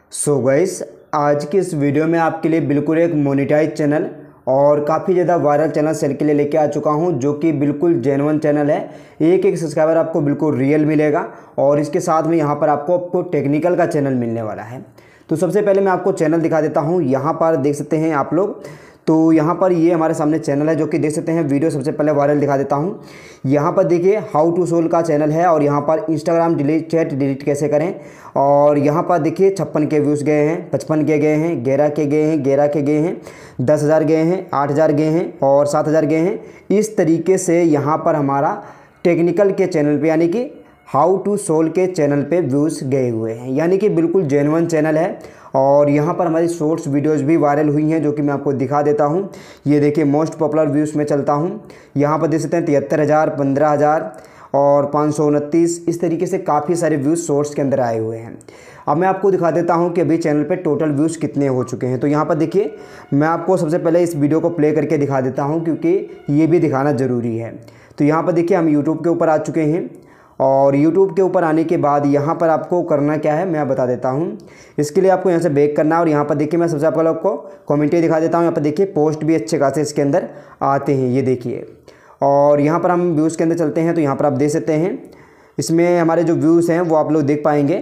So guys, आज की इस वीडियो में आपके लिए बिल्कुल एक मोनेटाइज चैनल और काफ़ी ज़्यादा वायरल चैनल सेल के लिए लेके आ चुका हूं, जो कि बिल्कुल जेन्युइन चैनल है। एक एक सब्सक्राइबर आपको बिल्कुल रियल मिलेगा और इसके साथ में यहां पर आपको टेक्निकल का चैनल मिलने वाला है। तो सबसे पहले मैं आपको चैनल दिखा देता हूं। यहाँ पर देख सकते हैं आप लोग, तो यहाँ पर ये हमारे सामने चैनल है जो कि देख सकते हैं। वीडियो सबसे पहले वायरल दिखा देता हूँ। यहाँ पर देखिए हाउ टू सोल का चैनल है और यहाँ पर इंस्टाग्राम चैट डिलीट कैसे करें। और यहाँ पर देखिए 56 के व्यूज़ गए हैं, 55 के गए हैं, 11 के गए हैं, 11 के गए हैं, 10,000 गए हैं, 8,000 गए हैं और 7,000 गए हैं। इस तरीके से यहाँ पर हमारा टेक्निकल के चैनल पे यानी कि हाउ टू सोल के चैनल पे व्यूज़ गए हुए हैं, यानी कि बिल्कुल जेन्युइन चैनल है। और यहाँ पर हमारी शॉर्ट्स वीडियोस भी वायरल हुई हैं, जो कि मैं आपको दिखा देता हूँ। ये देखिए मोस्ट पॉपुलर व्यूज़ में चलता हूँ। यहाँ पर देख सकते हैं 73,000, 15,000 और 529। इस तरीके से काफ़ी सारे व्यूज़ शॉर्ट्स के अंदर आए हुए हैं। अब मैं आपको दिखा देता हूँ कि अभी चैनल पे टोटल व्यूज़ कितने हो चुके हैं। तो यहाँ पर देखिए, मैं आपको सबसे पहले इस वीडियो को प्ले करके दिखा देता हूँ, क्योंकि ये भी दिखाना ज़रूरी है। तो यहाँ पर देखिए हम यूट्यूब के ऊपर आ चुके हैं और YouTube के ऊपर आने के बाद यहाँ पर आपको करना क्या है मैं बता देता हूँ। इसके लिए आपको यहाँ से बैक करना है और यहाँ पर देखिए मैं सबसे पहले आपको कमेंट्री दिखा देता हूँ। यहाँ पर देखिए पोस्ट भी अच्छे खासे इसके अंदर आते हैं, ये देखिए। और यहाँ पर हम व्यूज़ के अंदर चलते हैं, तो यहाँ पर आप देख सकते हैं इसमें हमारे जो व्यूज़ हैं वो आप लोग देख पाएंगे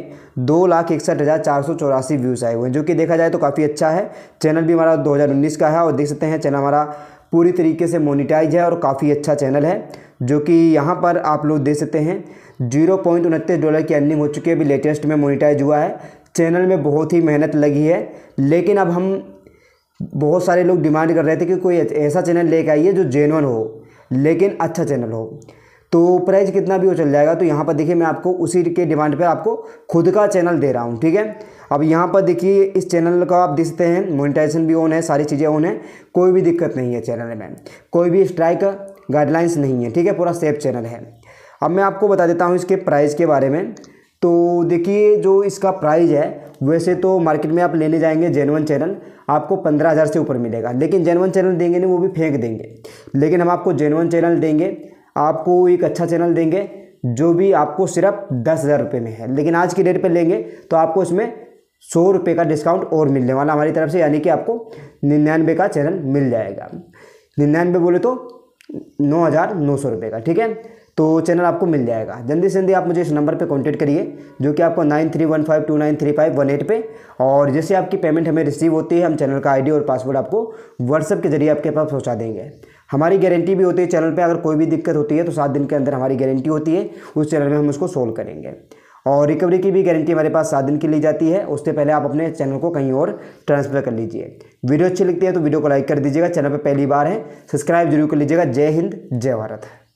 2,61,484 व्यूज़ आए हुए हैं, जो कि देखा जाए तो काफ़ी अच्छा है। चैनल भी हमारा 2019 का है और देख सकते हैं चैनल हमारा पूरी तरीके से मोनेटाइज है और काफ़ी अच्छा चैनल है, जो कि यहाँ पर आप लोग देख सकते हैं $0.29 की अर्निंग हो चुकी है। अभी लेटेस्ट में मोनेटाइज हुआ है। चैनल में बहुत ही मेहनत लगी है, लेकिन अब हम बहुत सारे लोग डिमांड कर रहे थे कि कोई ऐसा चैनल लेकर आइए जो जेन्युइन हो लेकिन अच्छा चैनल हो। तो प्राइस कितना भी हो चल जाएगा। तो यहाँ पर देखिए मैं आपको उसी के डिमांड पे आपको खुद का चैनल दे रहा हूँ, ठीक है। अब यहाँ पर देखिए इस चैनल का आप देख सकते हैं मोनेटाइजेशन भी ऑन है, सारी चीज़ें ऑन है, कोई भी दिक्कत नहीं है चैनल में, कोई भी स्ट्राइक गाइडलाइंस नहीं है, ठीक है। पूरा सेफ चैनल है। अब मैं आपको बता देता हूँ इसके प्राइस के बारे में। तो देखिए जो इसका प्राइस है, वैसे तो मार्केट में आप लेने जाएंगे जेन्युइन चैनल आपको 15,000 से ऊपर मिलेगा, लेकिन जेन्युइन चैनल देंगे नहीं, वो भी फेंक देंगे। लेकिन हम आपको जेन्युइन चैनल देंगे, आपको एक अच्छा चैनल देंगे जो भी आपको सिर्फ 10,000 रुपये में है। लेकिन आज की डेट पे लेंगे तो आपको इसमें 100 रुपये का डिस्काउंट और मिलने वाला हमारी तरफ से, यानी कि आपको 99 का चैनल मिल जाएगा। 99 बोले तो 9,900 रुपये का, ठीक है। तो चैनल आपको मिल जाएगा। जल्दी से जल्दी आप मुझे इस नंबर पे कांटेक्ट करिए, जो कि आपको 9315293518 पे। और जैसे आपकी पेमेंट हमें रिसीव होती है, हम चैनल का आईडी और पासवर्ड आपको व्हाट्सएप के जरिए आपके पास पहुंचा देंगे। हमारी गारंटी भी होती है चैनल पे, अगर कोई भी दिक्कत होती है तो 7 दिन के अंदर हमारी गारंटी होती है, उस चैनल में हम उसको सोल्व करेंगे। और रिकवरी की भी गारंटी हमारे पास 7 दिन की ली जाती है। उससे पहले आप अपने चैनल को कहीं और ट्रांसफ़र कर लीजिए। वीडियो अच्छी लगती है तो वीडियो को लाइक कर दीजिएगा। चैनल पर पहली बार है सब्सक्राइब जरूर कर लीजिएगा। जय हिंद, जय भारत।